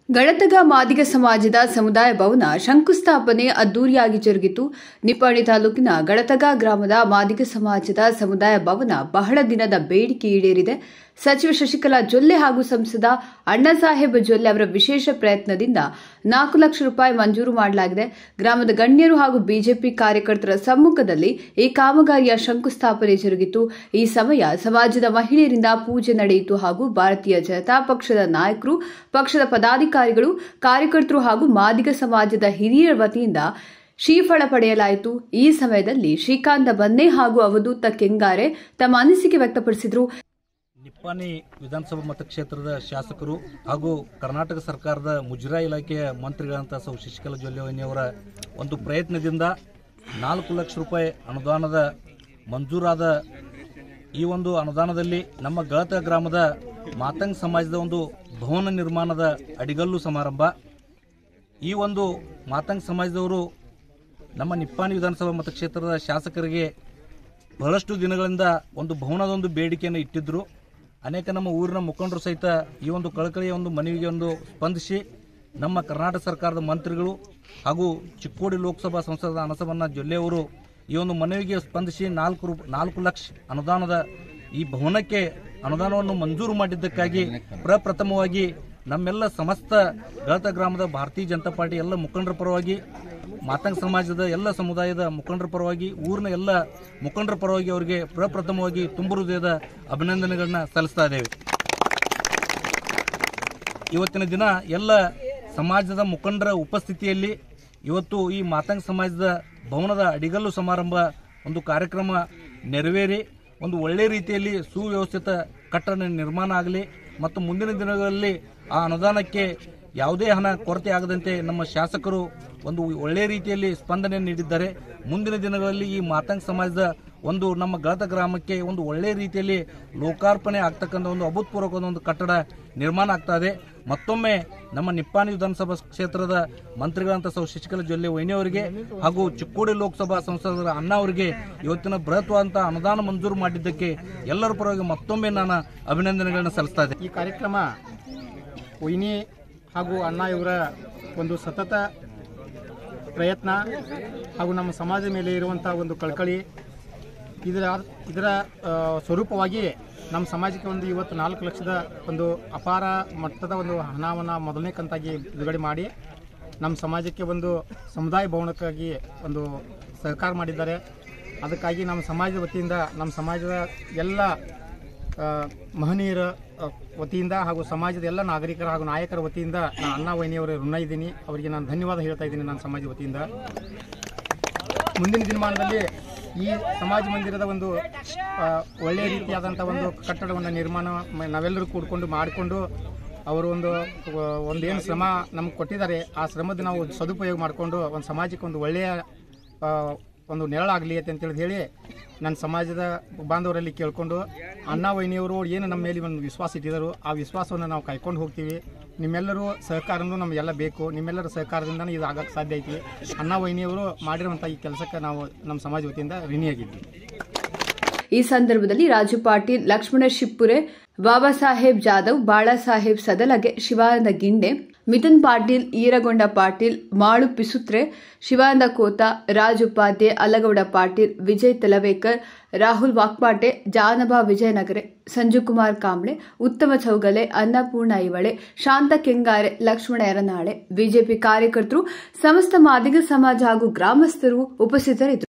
ಗಡತಗ ಮಾದಿಗ ಸಮಾಜದ ಸಮುದಾಯ ಭವನ ಶಂಕುಸ್ಥಾಪನೆ ಅದ್ದೂರಿಯಾಗಿ ಜರುಗಿತು. ನಿಪ್ಪಾಣಿ ತಾಲೂಕಿನ ಗಡತಗ ಗ್ರಾಮದ ಮಾದಿಗ ಸಮಾಜದ ಸಮುದಾಯ ಭವನ ಬಹಳ ದಿನದ ಬೇಡಿಕೆ ಈಡೇರಿದೆ. ಸಚಿವ ಶಶಿಕಲಾ ಜೊಲ್ಲೆ ಹಾಗೂ ಸಂಸದ ಅಣ್ಣಾಸಾಹೇಬ್ ಜೊಲ್ಲೆ ಅವರ ವಿಶೇಷ ಪ್ರಯತ್ನದಿಂದ 4 ಲಕ್ಷ ರೂಪಾಯಿ ಮಂಜೂರು ಮಾಡಲಾಗಿದೆ. ಗ್ರಾಮದ ಗಣ್ಯರು ಹಾಗೂ ಬಿಜೆಪಿ ಕಾರ್ಯಕರ್ತರ ಸಮ್ಮುಖದಲ್ಲಿ ಈ ಕಾಮಗಾರಿಯ ಶಂಕುಸ್ಥಾಪನೆ ಜರುಗಿತು. ಈ ಸಮಯ ಸಮಾಜದ ಮಹಿಳೆಯರಿಂದ ಪೂಜೆ ನಡೆಯಿತು ಹಾಗೂ ಭಾರತೀಯ ಜನತಾ ಪಕ್ಷದ ನಾಯಕರು, ಪಕ್ಷದ ಪದಾಧಿಕಾರಿಗಳು, ಕಾರ್ಯಕರ್ತರು ಹಾಗೂ ಮಾದಿಗ ಸಮಾಜದ ಹಿರಿಯರ ವತಿಯಿಂದ ಶ್ರೀಫಳ ಪಡೆಯಲಾಯಿತು. ಈ ಸಮಯದಲ್ಲಿ ಶ್ರೀಕಾಂತ ಬನ್ನೆ ಹಾಗೂ ಅವಧೂತ ಕೆಂಗಾರೆ ತಮ್ಮ ಅನಿಸಿಕೆ ವ್ಯಕ್ತಪಡಿಸಿದರು. ನಿಪ್ಪಾಣಿ ವಿಧಾನಸಭಾ ಮತಕ್ಷೇತ್ರದ ಶಾಸಕರು ಹಾಗೂ ಕರ್ನಾಟಕ ಸರ್ಕಾರದ ಮುಜರಾಯಿ ಇಲಾಖೆಯ ಮಂತ್ರಿಗಳಂತ ಸೌ ಶಶಿಕಲಾ ಜೊಲ್ಲೆ ಅವರ ಒಂದು ಪ್ರಯತ್ನದಿಂದ 4 ಲಕ್ಷ ರೂಪಾಯಿ ಅನುದಾನದ ಮಂಜೂರಾದ ಈ ಒಂದು ಅನುದಾನದಲ್ಲಿ ನಮ್ಮ ಗಡತ ಗ್ರಾಮದ ಮಾತಂಗ್ ಸಮಾಜದ ಒಂದು ಭವನ ನಿರ್ಮಾಣದ ಅಡಿಗಲ್ಲು ಸಮಾರಂಭ. ಈ ಒಂದು ಮಾತಂಗ್ ಸಮಾಜದವರು ನಮ್ಮ ನಿಪ್ಪಾಣಿ ವಿಧಾನಸಭಾ ಮತಕ್ಷೇತ್ರದ ಶಾಸಕರಿಗೆ ಬಹಳಷ್ಟು ದಿನಗಳಿಂದ ಒಂದು ಭವನದ ಒಂದು ಬೇಡಿಕೆಯನ್ನು ಇಟ್ಟಿದ್ದರು. ಅನೇಕ ನಮ್ಮ ಊರಿನ ಮುಖಂಡರು ಸಹಿತ ಈ ಒಂದು ಕಳಕಳಿಯ ಒಂದು ಮನವಿಗೆ ಒಂದು ಸ್ಪಂದಿಸಿ ನಮ್ಮ ಕರ್ನಾಟಕ ಸರ್ಕಾರದ ಮಂತ್ರಿಗಳು ಹಾಗೂ ಚಿಕ್ಕೋಡಿ ಲೋಕಸಭಾ ಸಂಸದ ಅನಸಬಣ್ಣ ಜೊಲ್ಲೆ ಅವರು ಈ ಒಂದು ಮನವಿಗೆ ಸ್ಪಂದಿಸಿ 4 ಲಕ್ಷ ಅನುದಾನದ ಈ ಭವನಕ್ಕೆ ಅನುದಾನವನ್ನು ಮಂಜೂರು ಮಾಡಿದ್ದಕ್ಕಾಗಿ ಪ್ರಪ್ರಥಮವಾಗಿ ನಮ್ಮೆಲ್ಲ ಸಮಸ್ತ ಗಡತ ಗ್ರಾಮದ ಭಾರತೀಯ ಜನತಾ ಪಾರ್ಟಿ ಎಲ್ಲ ಮುಖಂಡರ ಪರವಾಗಿ, ಮಾತಂಗ್ ಸಮಾಜದ ಎಲ್ಲ ಸಮುದಾಯದ ಮುಖಂಡರ ಪರವಾಗಿ, ಊರಿನ ಎಲ್ಲ ಮುಖಂಡರ ಪರವಾಗಿ ಅವರಿಗೆ ಪ್ರಪ್ರಥಮವಾಗಿ ತುಂಬು ಹೃದಯದ ಅಭಿನಂದನೆಗಳನ್ನ ಸಲ್ಲಿಸ್ತಾ ಇದ್ದೇವೆ. ಇವತ್ತಿನ ದಿನ ಎಲ್ಲ ಸಮಾಜದ ಮುಖಂಡರ ಉಪಸ್ಥಿತಿಯಲ್ಲಿ ಇವತ್ತು ಈ ಮಾತಂಗ್ ಸಮಾಜದ ಭವನದ ಅಡಿಗಲ್ಲು ಸಮಾರಂಭ ಒಂದು ಕಾರ್ಯಕ್ರಮ ನೆರವೇರಿ ಒಂದು ಒಳ್ಳೆಯ ರೀತಿಯಲ್ಲಿ ಸುವ್ಯವಸ್ಥಿತ ಕಟ್ಟಡ ನಿರ್ಮಾಣ ಆಗಲಿ ಮತ್ತು ಮುಂದಿನ ದಿನಗಳಲ್ಲಿ ಆ ಅನುದಾನಕ್ಕೆ ಯಾವುದೇ ಹಣ ಕೊರತೆ ಆಗದಂತೆ ನಮ್ಮ ಶಾಸಕರು ಒಂದು ಒಳ್ಳೆಯ ರೀತಿಯಲ್ಲಿ ಸ್ಪಂದನೆ ನೀಡಿದ್ದಾರೆ. ಮುಂದಿನ ದಿನಗಳಲ್ಲಿ ಈ ಮಾತಂಗ್ ಸಮಾಜದ ಒಂದು ನಮ್ಮ ಗಡತ ಗ್ರಾಮಕ್ಕೆ ಒಂದು ಒಳ್ಳೆಯ ರೀತಿಯಲ್ಲಿ ಲೋಕಾರ್ಪಣೆ ಆಗ್ತಕ್ಕಂಥ ಒಂದು ಅಭೂತಪೂರ್ವಕ ಒಂದು ಕಟ್ಟಡ ನಿರ್ಮಾಣ ಆಗ್ತಾ ಇದೆ. ಮತ್ತೊಮ್ಮೆ ನಮ್ಮ ನಿಪ್ಪಾಣಿ ವಿಧಾನಸಭಾ ಕ್ಷೇತ್ರದ ಮಂತ್ರಿಗಳಂತ ಸೌ ಶಶಿಕಲಾ ಜೊಲ್ಲೆ ಅವರಿಗೆ ಹಾಗೂ ಚಿಕ್ಕೋಡಿ ಲೋಕಸಭಾ ಸಂಸದರ ಅಣ್ಣ ಅವರಿಗೆ ಇವತ್ತಿನ ಬೃಹತ್ವಾದಂತಹ ಅನುದಾನ ಮಂಜೂರು ಮಾಡಿದ್ದಕ್ಕೆ ಎಲ್ಲರ ಪರವಾಗಿ ಮತ್ತೊಮ್ಮೆ ನಾನು ಅಭಿನಂದನೆಗಳನ್ನು ಸಲ್ಲಿಸ್ತಾ ಇದ್ದೆ. ಈ ಕಾರ್ಯಕ್ರಮ ವೈನಿ ಹಾಗೂ ಅಣ್ಣ ಇವರ ಒಂದು ಸತತ ಪ್ರಯತ್ನ ಹಾಗೂ ನಮ್ಮ ಸಮಾಜದ ಮೇಲೆ ಇರುವಂಥ ಒಂದು ಕಳಕಳಿ ಇದರ ಸ್ವರೂಪವಾಗಿ ನಮ್ಮ ಸಮಾಜಕ್ಕೆ ಒಂದು ಇವತ್ತು 4 ಲಕ್ಷದ ಒಂದು ಅಪಾರ ಮಟ್ಟದ ಒಂದು ಹಣವನ್ನು ಮೊದಲನೇ ಕಂತಾಗಿ ಬಿಡುಗಡೆ ಮಾಡಿ ನಮ್ಮ ಸಮಾಜಕ್ಕೆ ಒಂದು ಸಮುದಾಯ ಭವನಕ್ಕಾಗಿ ಒಂದು ಸಹಕಾರ ಮಾಡಿದ್ದಾರೆ. ಅದಕ್ಕಾಗಿ ನಮ್ಮ ಸಮಾಜದ ವತಿಯಿಂದ, ನಮ್ಮ ಸಮಾಜದ ಎಲ್ಲ ಮಹನೀಯರ ವತಿಯಿಂದ ಹಾಗೂ ಸಮಾಜದ ಎಲ್ಲ ನಾಗರಿಕರ ಹಾಗೂ ನಾಯಕರ ವತಿಯಿಂದ ನಾನು ಅಣ್ಣ ವೈನಿಯವರ ಋಣ ಇದ್ದೀನಿ. ಅವರಿಗೆ ನಾನು ಧನ್ಯವಾದ ಹೇಳ್ತಾ ಇದ್ದೀನಿ ನನ್ನ ಸಮಾಜದ ವತಿಯಿಂದ. ಮುಂದಿನ ದಿನಮಾನದಲ್ಲಿ ಈ ಸಮಾಜ ಮಂದಿರದ ಒಂದು ಒಳ್ಳೆಯ ರೀತಿಯಾದಂಥ ಒಂದು ಕಟ್ಟಡವನ್ನು ನಿರ್ಮಾಣ ನಾವೆಲ್ಲರೂ ಕೂಡಿಕೊಂಡು ಮಾಡಿಕೊಂಡು ಅವರು ಒಂದೇನು ಶ್ರಮ ನಮ್ಗೆ ಕೊಟ್ಟಿದ್ದಾರೆ, ಆ ಶ್ರಮದ ನಾವು ಸದುಪಯೋಗ ಮಾಡಿಕೊಂಡು ಒಂದು ಸಮಾಜಕ್ಕೆ ಒಂದು ಒಳ್ಳೆಯ ಒಂದು ನೆರಳಾಗಲಿ ಅಂತೇಳಿ ಹೇಳಿ ನನ್ನ ಸಮಾಜದ ಬಾಂಧವರಲ್ಲಿ ಕೇಳಿಕೊಂಡು ಅಣ್ಣ ವೈನಿಯವರು ಏನು ನಮ್ಮ ಮೇಲೆ ಒಂದು ವಿಶ್ವಾಸ ಇಟ್ಟಿದ್ದಾರೆ, ಆ ವಿಶ್ವಾಸವನ್ನು ನಾವು ಕಾಯ್ಕೊಂಡು ಹೋಗ್ತೀವಿ. ನಿಮ್ಮೆಲ್ಲರೂ ಸಹಕಾರನೂ ನಮಗೆಲ್ಲ ಬೇಕು. ನಿಮ್ಮೆಲ್ಲರ ಸಹಕಾರದಿಂದನೇ ಇದು ಆಗಕ್ಕೆ ಸಾಧ್ಯ ಐತಿ. ಅಣ್ಣ ವೈನಿಯವರು ಮಾಡಿರುವಂಥ ಈ ಕೆಲಸಕ್ಕೆ ನಾವು ನಮ್ಮ ಸಮಾಜ ವತಿಯಿಂದ ಋಣಿಯಾಗಿದ್ದೀವಿ. ಈ ಸಂದರ್ಭದಲ್ಲಿ ರಾಜು ಪಾಟೀಲ್, ಲಕ್ಷ್ಮಣ ಶಿಪ್ಪುರೆ, ಬಾಬಾ ಸಾಹೇಬ್ ಜಾಧವ್, ಬಾಳಾಸಾಹೇಬ್ ಸದಲಗೆ, ಶಿವಾನಂದ ಗಿಂಡೆ, ಮಿಥುನ್ ಪಾಟೀಲ್, ಈರಗೊಂಡ ಪಾಟೀಲ್, ಮಾಳು ಪಿಸುತ್ರೆ, ಶಿವಾನಂದ ಕೋತ, ರಾಜ್ ಉಪಾಧ್ಯ, ಅಲ್ಲಗೌಡ ಪಾಟೀಲ್, ವಿಜಯ್ ತಲವೇಕರ್, ರಾಹುಲ್ ವಾಕ್ಪಾಟೆ, ಜಾನಬಾ ವಿಜಯನಗರೆ, ಸಂಜುಕುಮಾರ್ ಕಾಂಬ್ಳೆ, ಉತ್ತಮ ಚೌಗಲೆ, ಅನ್ನಪೂರ್ಣ ಐವಳೆ, ಶಾಂತ ಕೆಂಗಾರೆ, ಲಕ್ಷ್ಮಣ ಯರನಾಳೆ, ಬಿಜೆಪಿ ಕಾರ್ಯಕರ್ತರು, ಸಮಸ್ತ ಮಾದಿಗ ಸಮಾಜ ಹಾಗೂ ಗ್ರಾಮಸ್ಥರು ಉಪಸ್ಥಿತರಿದ್ದರು.